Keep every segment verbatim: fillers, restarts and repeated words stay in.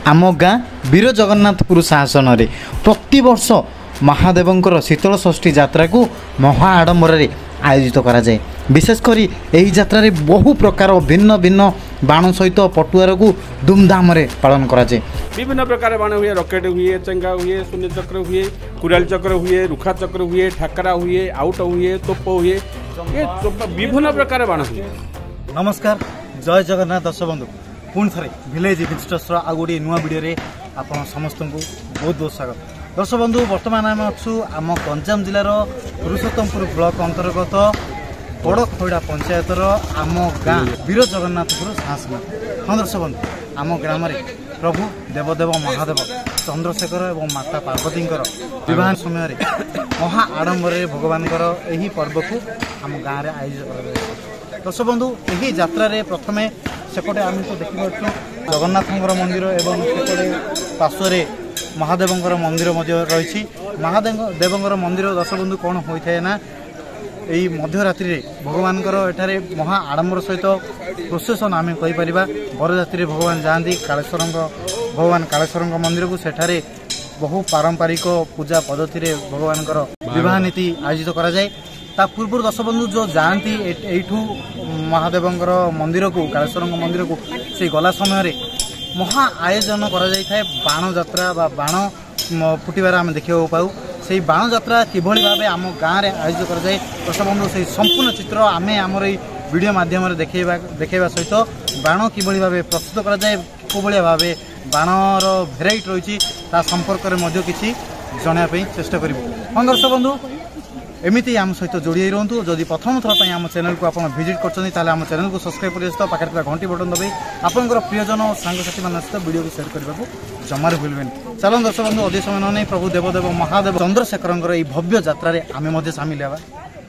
आम गाँ वीर जगन्नाथपुर शासन में प्रति वर्ष महादेवंकर शीतल षष्ठी यात्रा को महा आडंबर आयोजित करा जाए। विशेषकर यही यात्रा बहु प्रकार भिन्न भिन्न बाण सहित पटुआर को धूमधाम पालन करा जाए। विभिन्न प्रकार बाण हुए, रकेट हुए, चंगा हुए, शून्य चक्र हुए, कुराल चक्र हुए, रुखा चक्र हुए, ठाकरा हुए, आउट हुए, तोप हुए, ये विभिन्न प्रकार बाण हुए। नमस्कार, जय जगन्नाथ दर्शक बंधु, पुणी थे विलेज विजिटर्स आ गोटे नुआ वीडियो आप समस्त को बहुत बहुत स्वागत। दर्शक बंधु, बर्तमान आम अच्छु आम गंजाम जिलार पुरुषोत्तमपुर ब्लॉक अंतर्गत बड़खैड़ा पंचायतर आम गाँ वीर जगन्नाथपुर शासन। हाँ दर्शक बंधु, आम ग्राम प्रभु देवदेव महादेव चंद्रशेखर और माता पार्वती विवाह समय महा आडंबर भगवान यही पर्व को आम गाँव में आयोजित कर। दर्शक बंधु, यही यात्रा प्रथमे सेपटे आम तो देखिपुँ जगन्नाथ मंदिर एवं सेपटे पार्श्वे महादेव मंदिर रही। महादेव देवंर मंदिर दर्शक बंधु कौन होता है ना, यही मध्यरात्रि भगवान एठारे महा आडंबर सहित प्रोसेसन आम कहीपर बरजात्रि भगवान जाती कालेश्वर भगवान कालेश्वर मंदिर को सेठारे बहु पारंपरिक पूजा पद्धति भगवान विवाह नीति आयोजित करा जाए। ता पूर्व दर्शक बंधु जो जाती यू महादेव मंदिर को कालेश्वर मंदिर को से गला समय महा आयोजन करा जाए बाण यात्रा बा बाण फुटबार आम देखा पाऊ। से बाण यात्रा किभली भाव आम गाँव में आयोजित करा जाए दर्शक बंधु से संपूर्ण चित्र आम आमर वीडियो माध्यम देखा देखा सहित बाण किभली भाव प्रस्तुत करा जाए, कोभली भाव बाणर भेराइट रही संपर्क में किसी जनापी चेष्टा करूँ। हाँ दर्शक बंधु, एमती आम सहित जोड़ी रुहतु। जदि प्रथम थर आम चैनल को आप विजिट कर आम चैनल को सब्सक्राइब कर पाखे घंटी बटन दबाई आपंकर प्रियजन और सांगसाथी मान सहित वीडियो को शेयर करने को जमार भूलें। चलो दर्शक बंधु, अधिक समय नहीं प्रभु देवदेव महादेव चंद्रशेखर यह भव्य यात्रा आम सामिल होगा।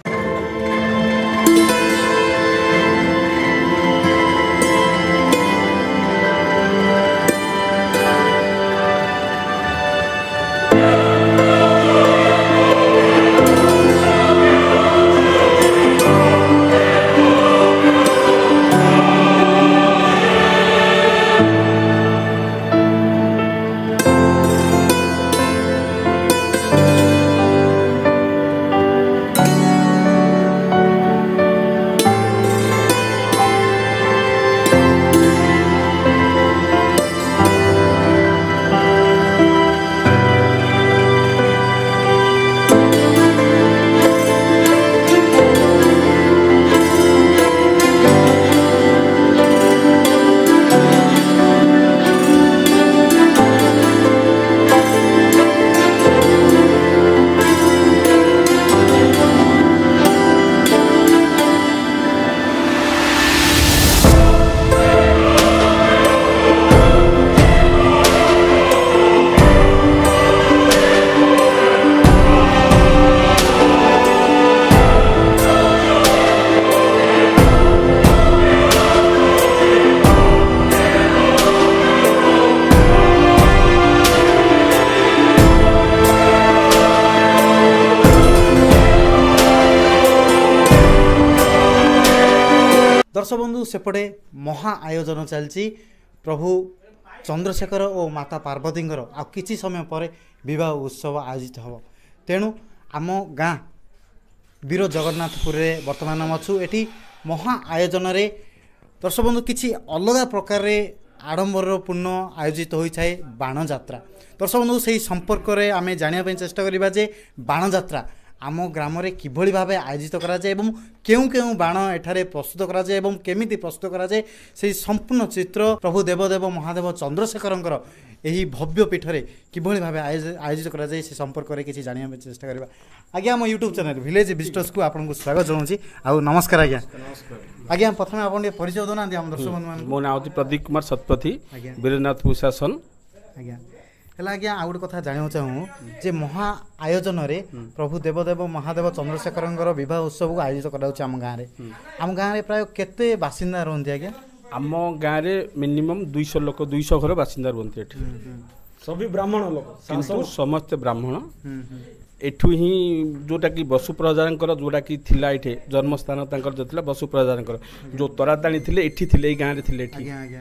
दर्शक बंधु, सेपटे महा आयोजन चलती प्रभु चंद्रशेखर और माता पार्वती आ किसी समय पर विवाह उत्सव आयोजित हो। तेणु आम गाँ वीर जगन्नाथपुर बर्तमान अच्छु एटी महा आयोजन रे दर्शक बंधु किसी अलग प्रकार आडंबर पूर्ण आयोजित होता है बाण यात्रा। दर्शक बंधु से संपर्क में आम जानापी चेष्टा करवा जे बाण यात्रा आम ग्राम में किभली भाव आयोजित करा जाए एवं केउ केउ बाण एठारे प्रस्तुत करा जाए एवं केमिति प्रस्तुत करा जाए से संपूर्ण चित्र प्रभु देवदेव महादेव चंद्रशेखर यही भव्य पीठ में किभली भाव आयोजित करा जाए से संपर्क में किसी जाना चेष्टा करवा। आज्ञा आम यूट्यूब चैनल विलेज विजिटर्स को आपको स्वागत जनाऊँ। आ नमस्कार आज्ञा। आज्ञा प्रथम आप परिचय दौना आम दर्शक बंधु। मो ना हूँ प्रदीप कुमार सतपथी, वीरनाथपुर शासन। आज्ञा है आज्ञा आ गोटे कथा जानवा चाहूँ जे महा आयोजन रे प्रभु देवदेव महादेव चंद्रशेखर विवाह उत्सव को आयोजित कराऊँ आम गाँव में। आम गाँव में प्राय केते बासिंदा रुहति आज्ञा? आम गाँव में मिनिमम दुईश लोक दुईश घर बासिंदा रुहति। सभी ब्राह्मण लोक किंतु समस्त ब्राह्मण एठू ही जोटा कि बसु प्रजांकर जोटा कि थिला एठे जन्मस्थान तांकर जो थिला बसु प्रजांकर जो तराताणी थिले एठी थिले गाँव रे थिले एठी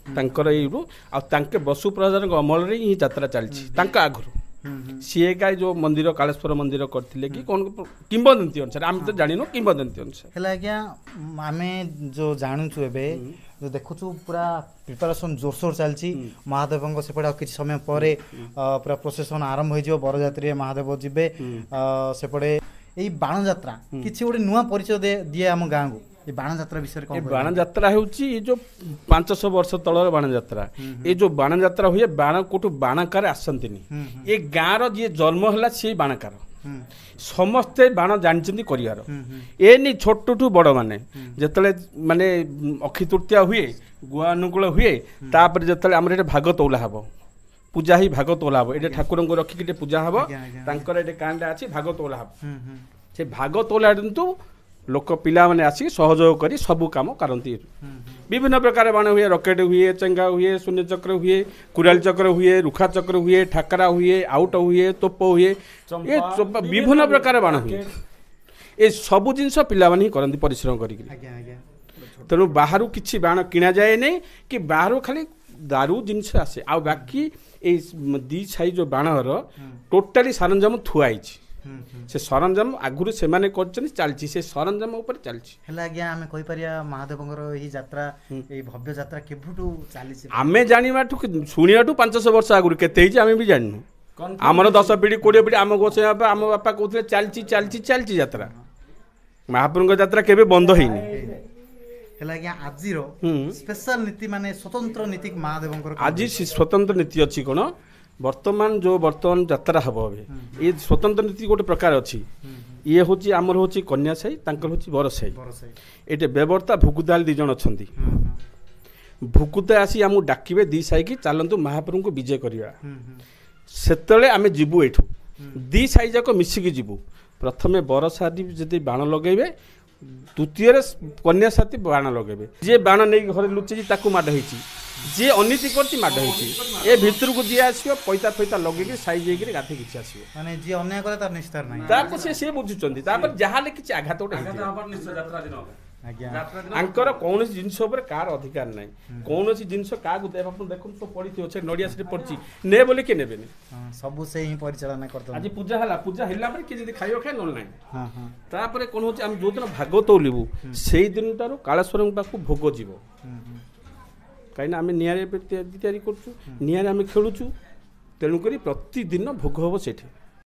ତାଙ୍କର ଏଇରୁ ଆଉ ତାଙ୍କେ ବସୁ ପ୍ରଜାଙ୍କ ଅମଳରେ ହିଁ ଯାତ୍ରା ଚାଲିଛି ତାଙ୍କ ଆଗରୁ ସିଏ କାହିଁ ଯେଉଁ ମନ୍ଦିର କାଳେଶ୍ୱର ମନ୍ଦିର କରିଥିଲେ କି କ'ଣ କିମ୍ବଦନ୍ତୀ ଅନୁସାରେ ଆମେ ତ ଜାଣିନୁ କିମ୍ବଦନ୍ତୀ ଅନୁସାରେ ହେଲେ ଆଜ୍ଞା ଆମେ ଯେଉଁ ଜାଣୁଛୁ ଏବେ ଯେଉଁ ଦେଖୁଛୁ ପୁରା ପ୍ରିପାରେସନ୍ ଜୋରସୋର ଚାଲିଛି ମହାଦେବଙ୍କ ସେପଟେ ଆଉ କିଛି ସମୟ ପରେ ପୁରା ପ୍ରୋସେସନ୍ ଆରମ୍ଭ ହୋଇଯିବ ବରଯାତ୍ରୀରେ ମହାଦେବ ଯିବେ ସେପଟେ ଏଇ ବାଣଯାତ୍ରା କିଛି ଗୋଟେ ନୂଆ ପରିଚୟ ଦିଏ ଆମ ଗାଁକୁ ଏ ବାଣଯାତ୍ରା ବିଷୟରେ କ'ଣ ବାଣଯାତ୍ରା ହେଉଛି ଏ ଯେଉଁ ପାଞ୍ଚଶହ ବର୍ଷ ତଳର ବାଣଯାତ୍ରା ଏ ଯେଉଁ ବାଣଯାତ୍ରା ହୁଏ ବାଣ କୋଉଠୁ ବାଣକାର ଆସନ୍ତିନି ଏ ଗାଁର ଯିଏ ଜନ୍ମ ହେଲା ସିଏ ବାଣକାର ସମସ୍ତେ ବାଣ ଜାଣିଛନ୍ତି କରିବାର ଏନି ଛୋଟଠୁ ବଡ଼ ମାନେ ଯେତେବେଳେ ମାନେ ଅକ୍ଷି ତୃତୀୟା ହୁଏ ଗୁଆ ଅନୁକୂଳ ହୁଏ ତାପରେ ଯେତେବେଳେ ଆମର ଏଠି ଭାଗ ତୋଲା ହେବ ପୂଜା ହିଁ ଭାଗ ତୋଲା ହେବ ଏଠି ଠାକୁରଙ୍କୁ ରଖିକି ଟିକେ ପୂଜା ହେବ ତାଙ୍କର ଏଠି କାଣ୍ଡା ଅଛି ଭାଗ ତୋଲା ହେବ ସେ ଭାଗ ତୋଲା କିନ୍ତୁ ଲୋକ ପିଲାମାନେ ଆସିକି ସହଯୋଗ କରି ସବୁ କାମ କରନ୍ତି ବିଭିନ୍ନ ପ୍ରକାର ବାଣ ହୁଏ ରକେଟ ହୁଏ ଚେଙ୍ଗା ହୁଏ ଶୂନ୍ୟଚକ୍ର ହୁଏ କୁରାଳି ଚକ୍ର ହୁଏ ରୁଖା ଚକ୍ର ହୁଏ ଠାକରା ହୁଏ ଆଉଟ ହୁଏ ତୋପ ହୁଏ ଏ ବିଭିନ୍ନ ପ୍ରକାର ବାଣ ହୁଏ ଏ ସବୁ ଜିନିଷ ପିଲାମାନେ ହିଁ କରନ୍ତି ପରିଶ୍ରମ କରିକି ତେଣୁ ବାହାରୁ କିଛି ବାଣ କିଣାଯାଏ ନାହିଁ କି ବାହାରୁ ଖାଲି ଦାରୁ ଜିନିଷ ଆସେ ଆଉ ବାକି ଏଇ ଦି ସାଇ ଯେଉଁ ବାଣର ଟୋଟାଲି ସରଞ୍ଜାମ ଥୁଆ ହେଇଛି ସେ ସରଞ୍ଜାମ ଆଗରୁ ସେମାନେ କରିଛନ୍ତି ଚାଲିଛି ସେ ସରଞ୍ଜାମ ଉପରେ ଚାଲିଛି ହେଲେ ଆଜ୍ଞା ଆମେ କହିପାରିବା ମହାଦେବଙ୍କର ଏହି ଯାତ୍ରା ଏଇ ଭବ୍ୟ ଯାତ୍ରା କେବେଠୁ ଚାଲିଛି ଆମେ ଜାଣିବାଠୁ ଶୁଣିବାଠୁ ପାଞ୍ଚଶହ ବର୍ଷ ଆଗରୁ କେତେ ହେଇଛି ଆମେ ବି ଜାଣିନୁ ଆମର ଦଶ ପିଢ଼ି କୋଡ଼ିଏ ପିଢ଼ି ଆମ ଗୋସାଇଁ ବାପା ଆମ ବାପା କହୁଥିଲେ ଚାଲିଛି ଚାଲିଛି ଚାଲିଛି ଯାତ୍ରା ମହାପ୍ରଭୁଙ୍କ ଯାତ୍ରା କେବେ ବନ୍ଦ ହେଇନି ହେଲେ ଆଜ୍ଞା ଆଜିର ସ୍ପେଶାଲ ନୀତି ମାନେ ସ୍ୱତନ୍ତ୍ର ନୀତି ମହାଦେବଙ୍କର ଆଜି ସ୍ୱତନ୍ତ୍ର ନୀତି ଅଛି କ'ଣ ବର୍ତ୍ତମାନ ଯେଉଁ ବର୍ତ୍ତମାନ ଯାତ୍ରା ହେବ ଏବେ ଏ ସ୍ୱତନ୍ତ୍ର ନୀତି ଗୋଟେ ପ୍ରକାର ଅଛି ଇଏ ହେଉଛି ଆମର ହେଉଛି କନ୍ୟା ସାହି ତାଙ୍କର ହେଉଛି ବର ସାହି ଏଠି ବେବର୍ତ୍ତା ଭୁକୁତାଲ ଦୁଇ ଜଣ ଅଛନ୍ତି ଭୁକୁତା ଆସି ଆମକୁ ଡାକିବେ ଦି ସାହିକି ଚାଲନ୍ତୁ ମହାପ୍ରଭୁଙ୍କୁ ବିଜେ କରିବା ସେତେବେଳେ ଆମେ ଯିବୁ ଏଠୁ ଦି ସାହି ଯାକ ମିଶିକି ଯିବୁ ପ୍ରଥମେ ବର ସାହି ଯଦି ବାଣ ଲଗେଇବେ ଦ୍ୱିତୀୟରେ କନ୍ୟା ସାଥୀ ବାଣ ଲଗେଇବେ ଯିଏ ବାଣ ନେଇକି ଘରେ ଲୁଚିଛି ତାକୁ ମାଡ଼ ହେଇଛି ଯିଏ ଅନୀତି କରିଛି ମାଡ଼ ହେଇଛି ଏ ଭିତରକୁ ଯିଏ ଆସିବ ପଇତା ଫଇତା ଲଗେଇକି ସାଇଜ୍ ହେଇକିରି ଗାଧୋଇ କିଛି ଆସିବ ମାନେ ଯିଏ ଅନ୍ୟାୟ କରେ ତାର ନିସ୍ତାର ନାହିଁ ତାକୁ ସେ ସିଏ ବୁଝୁଛନ୍ତି ତାପରେ ଯାହାହେଲେ କିଛି ଆଘାତ ଗୋଟେ ଆଙ୍କର କୌଣସି ଜିନିଷ ଉପରେ କାହାର ଅଧିକାର ନାହିଁ କୌଣସି ଜିନିଷ କାହାକୁ ଆପଣ ଦେଖନ୍ତୁ ସବୁ ପଡ଼ିଥିବ ସେ ନଡ଼ିଆ ସେଠି ପଡ଼ିଛି ନେ ବୋଲି କିଏ ନେବେନି ସବୁ ସେ ହିଁ ପରିଚାଳନା କରିଥାନ୍ତି ଆଜି ପୂଜା ହେଲା ପୂଜା ହେଲା ପରେ କିଏ ଯଦି ଖାଇବ ଖାଏ ନହେଲେ ନାହିଁ ତାପରେ କ'ଣ ହେଉଛି ଆମେ ଯେଉଁଦିନ ଭାଗ ତୋଲିବୁ ସେଇ ଦିନଠାରୁ କାଳେଶ୍ୱରଙ୍କ ପାଖକୁ ଭୋଗ ଯିବ କାହିଁକିନା ଆମେ ନିଆଁରେ ଏବେ ତିଆରି କରୁଛୁ ନିଆଁରେ ଆମେ ଖେଳୁଛୁ ତେଣୁକରି ପ୍ରତିଦିନ ଭୋଗ ହେବ ସେଠି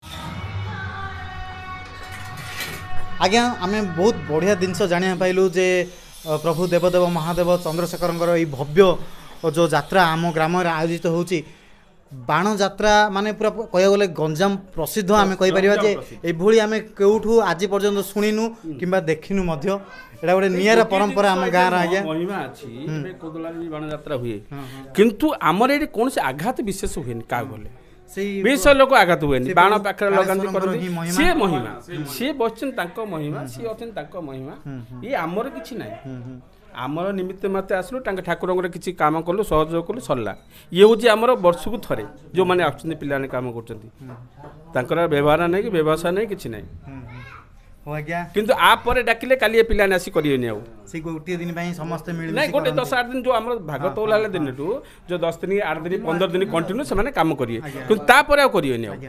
ଆଜ୍ଞା ଆମେ ବହୁତ ବଢ଼ିଆ ଜିନିଷ ଜାଣିବା ପାଇଲୁ ଯେ ପ୍ରଭୁ ଦେବଦେବ ମହାଦେବ ଚନ୍ଦ୍ରଶେଖରଙ୍କର ଏଇ ଭବ୍ୟ ଯେଉଁ ଯାତ୍ରା ଆମ ଗ୍ରାମରେ ଆୟୋଜିତ ହେଉଛି ବାଣ ଯାତ୍ରା ମାନେ ପୁରା କହିବାକୁ ଗଲେ ଗଞ୍ଜାମ ପ୍ରସିଦ୍ଧ ଆମେ କହିପାରିବା ଯେ ଏଭଳି ଆମେ କେଉଁଠୁ ଆଜି ପର୍ଯ୍ୟନ୍ତ ଶୁଣିନୁ କିମ୍ବା ଦେଖିନୁ ମଧ୍ୟ ଏଇଟା ଗୋଟେ ନିଆରା ପରମ୍ପରା ଆମ ଗାଁର ଆଜ୍ଞା ମହିମା ଅଛି କୋଦଳାରେ ବି ବାଣ ଯାତ୍ରା ହୁଏ କିନ୍ତୁ ଆମର ଏଠି କୌଣସି ଆଘାତ ବିଶେଷ ହୁଏନି କାହାକୁ ଗଲେ ବିଶ ଲୋକ ଆଘାତ ହୁଏନି ବାଣ ପାଖରେ ଲଗାନ୍ତି କରନ୍ତି ସିଏ ମହିମା ସିଏ ବସିଛନ୍ତି ତାଙ୍କ ମହିମା ସିଏ ଅଛନ୍ତି ତାଙ୍କ ମହିମା ଇଏ ଆମର କିଛି ନାହିଁ ଆମର ନିମିତ୍ତ ମାତେ ଆସିଲୁ ତାଙ୍କ ଠାକୁରଙ୍କର କିଛି କାମ କଲୁ ସହଯୋଗ କଲୁ ସରିଲା ଇଏ ହେଉଛି ଆମର ବର୍ଷକୁ ଥରେ ଯେଉଁମାନେ ଆସୁଛନ୍ତି ପିଲାମାନେ କାମ କରୁଛନ୍ତି ତାଙ୍କର ବ୍ୟବହାର ନାହିଁ କି ବ୍ୟବସାୟ ନାହିଁ କିଛି ନାହିଁ କିନ୍ତୁ ଆ ପରେ ଡାକିଲେ କାଲି ଏ ପିଲାମାନେ ଆସି କରିବେନି ଆଉ ସେ ଗୋଟିଏ ଦିନ ପାଇଁ ସମସ୍ତେ ମିଳିବେ ନାଇଁ ଗୋଟେ ଦଶ ଆଠ ଦିନ ଯେଉଁ ଆମର ଭାଗ ତୋଲା ହେଲା ଦିନଠୁ ଯେଉଁ ଦଶ ଦିନ ଆଠ ଦିନ ପନ୍ଦର ଦିନ କଣ୍ଟିନ୍ୟୁ ସେମାନେ କାମ କରିବେ କିନ୍ତୁ ତାପରେ ଆଉ କରିବେନି ଆଉ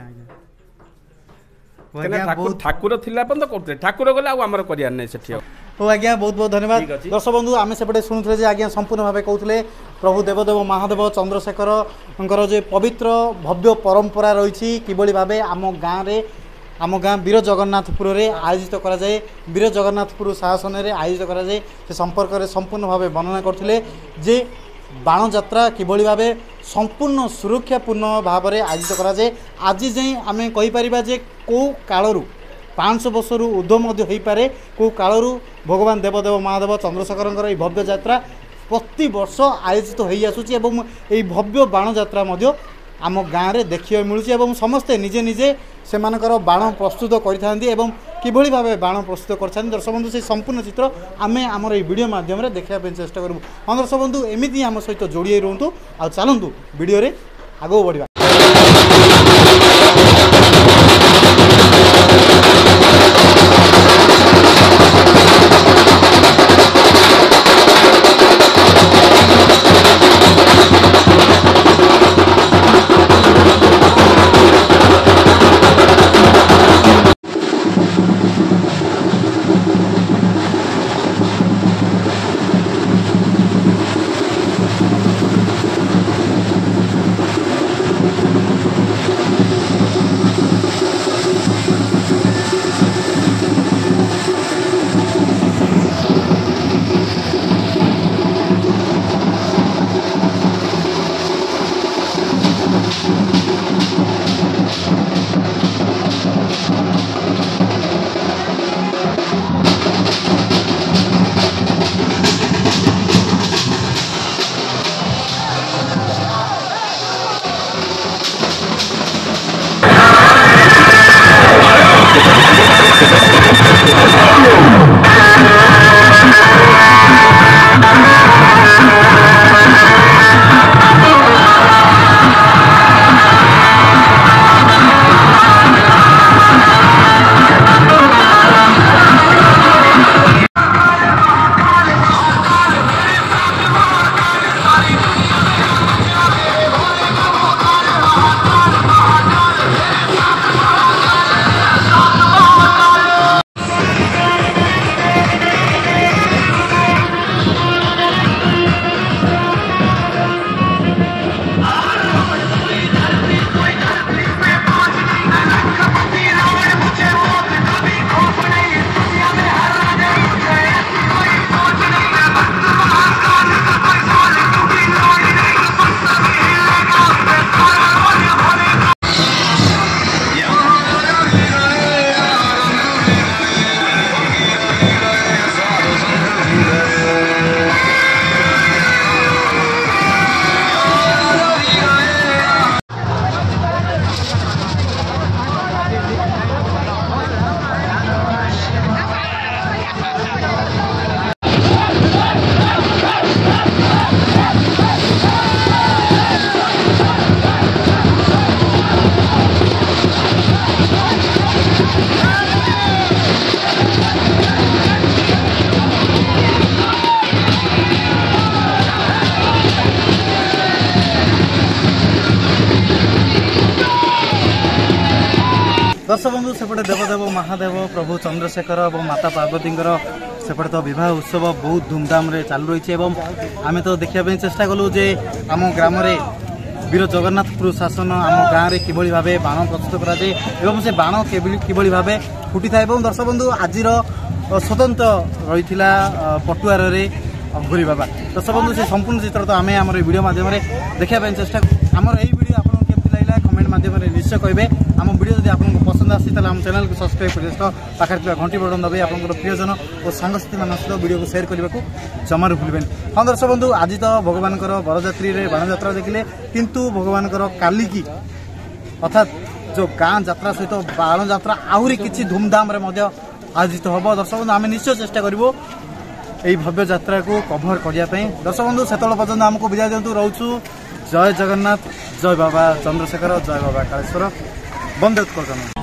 ଠାକୁର ଥିଲା ପର୍ଯ୍ୟନ୍ତ କରୁଥିଲେ ଠାକୁର ଗଲେ ଆଉ ଆମର କରିବାର ନାହିଁ ସେଠି ଆଉ ହଉ ଆଜ୍ଞା ବହୁତ ବହୁତ ଧନ୍ୟବାଦ ଦର୍ଶକ ବନ୍ଧୁ ଆମେ ସେପଟେ ଶୁଣୁଥିଲେ ଯେ ଆଜ୍ଞା ସମ୍ପୂର୍ଣ୍ଣ ଭାବେ କହୁଥିଲେ ପ୍ରଭୁ ଦେବଦେବ ମହାଦେବ ଚନ୍ଦ୍ରଶେଖରଙ୍କର ଯେ ପବିତ୍ର ଭବ୍ୟ ପରମ୍ପରା ରହିଛି କିଭଳି ଭାବେ ଆମ ଗାଁରେ ଆମ ଗାଁ ବୀର ଜଗନ୍ନାଥପୁରରେ ଆୟୋଜିତ କରାଯାଏ ବୀର ଜଗନ୍ନାଥପୁର ଶାସନରେ ଆୟୋଜିତ କରାଯାଏ ସେ ସମ୍ପର୍କରେ ସମ୍ପୂର୍ଣ୍ଣ ଭାବେ ବର୍ଣ୍ଣନା କରିଥିଲେ ଯେ ବାଣଯାତ୍ରା କିଭଳି ଭାବେ ସମ୍ପୂର୍ଣ୍ଣ ସୁରକ୍ଷାପୂର୍ଣ୍ଣ ଭାବରେ ଆୟୋଜିତ କରାଯାଏ ଆଜି ଯାଏଁ ଆମେ କହିପାରିବା ଯେ କେଉଁ କାଳରୁ ପାଞ୍ଚଶହ ବର୍ଷରୁ ଉର୍ଦ୍ଧ୍ୱ ମଧ୍ୟ ହୋଇପାରେ କେଉଁ କାଳରୁ ଭଗବାନ ଦେବଦେବ ମହାଦେବ ଚନ୍ଦ୍ରଶେଖରଙ୍କର ଏହି ଭବ୍ୟ ଯାତ୍ରା ପ୍ରତିବର୍ଷ ଆୟୋଜିତ ହୋଇ ଆସୁଛି ଏବଂ ଏହି ଭବ୍ୟ ବାଣଯାତ୍ରା ମଧ୍ୟ ଆମ ଗାଁରେ ଦେଖିବାକୁ ମିଳୁଛି ଏବଂ ସମସ୍ତେ ନିଜେ ନିଜେ ସେମାନଙ୍କର ବାଣ ପ୍ରସ୍ତୁତ କରିଥାନ୍ତି ଏବଂ କିଭଳି ଭାବେ ବାଣ ପ୍ରସ୍ତୁତ କରିଥାନ୍ତି ଦର୍ଶକ ବନ୍ଧୁ ସେ ସମ୍ପୂର୍ଣ୍ଣ ଚିତ୍ର ଆମେ ଆମର ଏହି ଭିଡ଼ିଓ ମାଧ୍ୟମରେ ଦେଖିବା ପାଇଁ ଚେଷ୍ଟା କରିବୁ ହଁ ଦର୍ଶକ ବନ୍ଧୁ ଏମିତି ଆମ ସହିତ ଯୋଡ଼ି ହୋଇ ରୁହନ୍ତୁ ଆଉ ଚାଲନ୍ତୁ ଭିଡ଼ିଓରେ ଆଗକୁ ବଢ଼ିବା दर्शक बंधु सेपटे देवदेव महादेव प्रभु चंद्रशेखर और माता पार्वती सेपटे तो विवाह उत्सव बहुत धूमधाम रे चालू रही है। आम तो देखा चेष्टा कलु जे आम ग्राम वीर जगन्नाथपुर शासन आम गाँव में किभली भाव बाण प्रस्तुत कराए और से बाण किभली भाव फुटी था। दर्शक बंधु आज स्वतंत्र रही पटुआर घूरी बाबा। दर्शक बंधु से संपूर्ण चित्र तो आम आम वीडियो माध्यम देखा चेष्टा आमर यही वीडियो आपको केमती लगे कमेंट माध्यम निश्चय कहे। आम वीडियो जब आपको पसंद आसी आम चैनल को सब्सक्राइब कर पाखे घंटी बटन दबाई आप प्रियजन और सांगसाथी मान सहित वीडियो को शेयर करने को जमार भूलें। हाँ दर्शक बंधु आज तो भगवान बरजात्री बाण यात्रा देखिले किंतु भगवान काली की अर्थात जो गाँ यात्रा सहित बाण यात्रा आहरी किसी धूमधाम आयोजित हम। दर्शक बंधु आम निश्चय चेष्टा करूँ यही भव्य यात्रा को कभर करने। दर्शक बंधु से पर्यटन आमको विदाय दिंतु रोचु। जय जगन्नाथ, जय बाबा चंद्रशेखर, जय बाबा कालेश्वर, वंदे उत्कल।